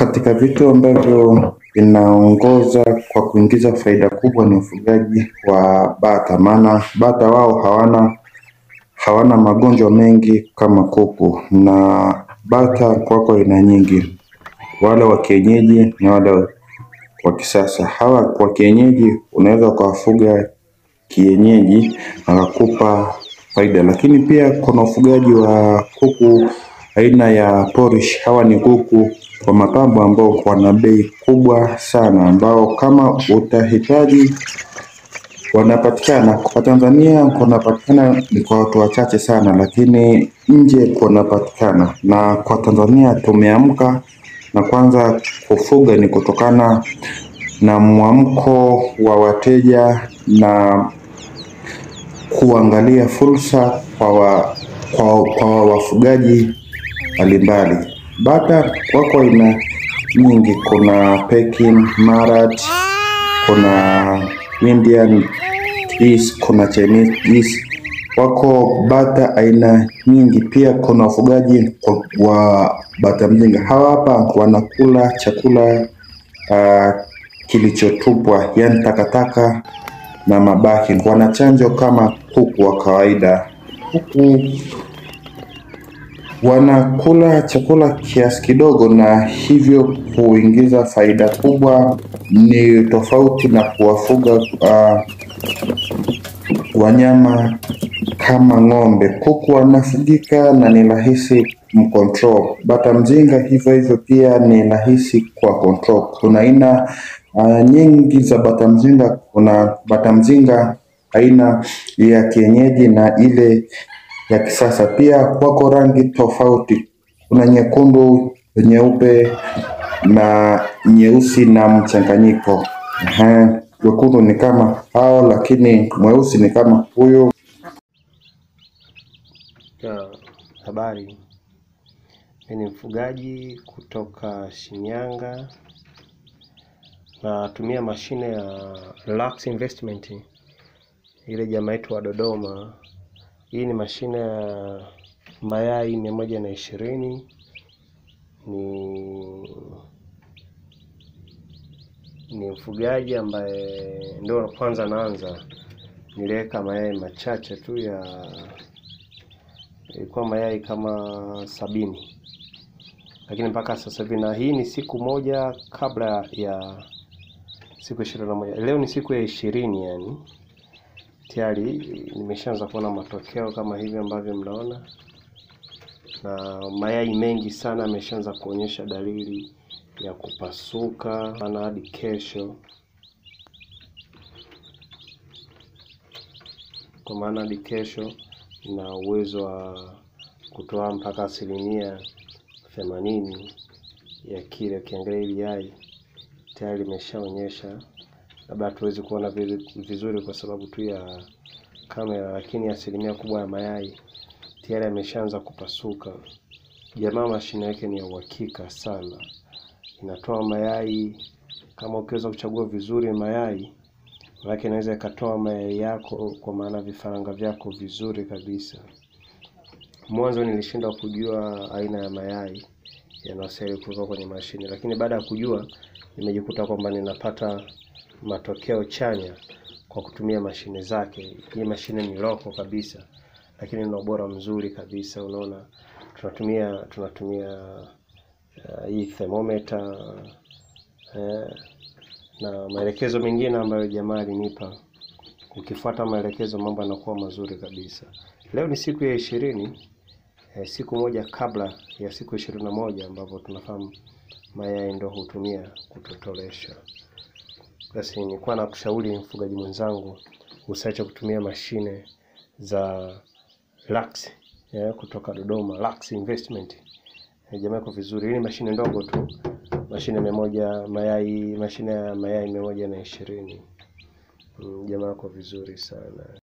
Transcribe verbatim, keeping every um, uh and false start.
Katika vitu ambavyo vinaongoza kwa kuingiza faida kubwa ni ufugaji wa bata, maana bata wao hawana hawana magonjwa mengi kama kuku, na bata kwako aina nyingi, wale wa kienyeji na wale wa kisasa. Hawa kwa kienyeji unaweza ukawafuga kienyeji akakupa faida, lakini pia kuna ufugaji wa kuku aina ya Polish. Hawa ni kuku kwa mapambo ambao wana bei kubwa sana, ambao kama utahitaji wanapatikana kwa Tanzania. Wanapatikana ni kwa watu wachache sana, lakini nje wanapatikana. Na kwa Tanzania tumeamka na kwanza kufuga ni kutokana na mwamko wa wateja na kuangalia fursa kwa wa, kwa, kwa wafugaji mbalimbali. Bata wako aina nyingi, kuna Peking, Marat, kuna Indian geese, kuna Chinese geese. Wako bata aina nyingi. Pia kuna wafugaji wa bata mzinga. Hawa hapa wanakula chakula uh, kilichotupwa, yani takataka na mabaki. Wanachanjwa kama kuku wa kawaida. Kuku wanakula chakula kiasi kidogo, na hivyo kuingiza faida kubwa. Ni tofauti na kuwafuga uh, wanyama kama ng'ombe. Kuku wanafugika na ni rahisi mcontrol. Bata mzinga hivyo hivyo pia ni rahisi kwa control. Kuna aina uh, nyingi za bata mzinga. Kuna bata mzinga aina ya kienyeji na ile ya kisasa. Pia wako rangi tofauti, kuna nyekundu, nyeupe na nyeusi na mchanganyiko. Ehe, nyekundu ni kama hao, lakini mweusi ni kama huyo. Ya, habari. Mimi ni mfugaji kutoka Shinyanga. Natumia mashine ya Lux Investment, ile jamaa yetu wa Dodoma. Hii ni mashine ya mayai mia moja na ishirini. Ni ni mfugaji ambaye ndio kwanza naanza. Niliweka mayai machache tu, ya ilikuwa mayai kama sabini, lakini mpaka sasa hivi, na hii ni siku moja kabla ya siku ishirini na moja. Leo ni siku ya ishirini, yani tayari nimeshaanza kuona matokeo kama hivi ambavyo mnaona, na mayai mengi sana yameshaanza kuonyesha dalili ya kupasuka, na hadi kesho, kwa maana hadi kesho na uwezo wa kutoa mpaka asilimia themanini ya kile. Ukiangalia hili yai tayari limeshaonyesha, labda hatuwezi kuona vizuri kwa sababu tu ya kamera, lakini asilimia kubwa ya mayai tayari yameshaanza kupasuka. Jamaa mashine yake ni ya uhakika sana, inatoa mayai. Kama ukiweza kuchagua vizuri mayai yake, inaweza ikatoa mayai yako, kwa maana vifaranga vyako vizuri kabisa. Mwanzo nilishindwa kujua aina ya mayai yanayostahili kuwekwa kwenye mashine, lakini baada ya kujua nimejikuta kwamba ninapata matokeo chanya kwa kutumia mashine zake. Hii mashine ni loko kabisa, lakini ina ubora mzuri kabisa. Unaona, tunatumia tunatumia uh, hii thermometer uh, na maelekezo mengine ambayo jamaa alinipa. Ukifuata maelekezo mambo yanakuwa mazuri kabisa. Leo ni siku ya ishirini, eh, siku moja kabla ya siku ishirini na moja ambapo tunafahamu mayai ndio hutumia kutotolesha. Basi nilikuwa na kushauri mfugaji mwenzangu usiache kutumia mashine za Lux, ya kutoka Dodoma, Lux Investment. Eh, jamaa iko vizuri. Hii mashine ndogo tu, mashine mia moja mayai, mashine ya mayai mia moja na ishirini. Jamaa iko vizuri sana.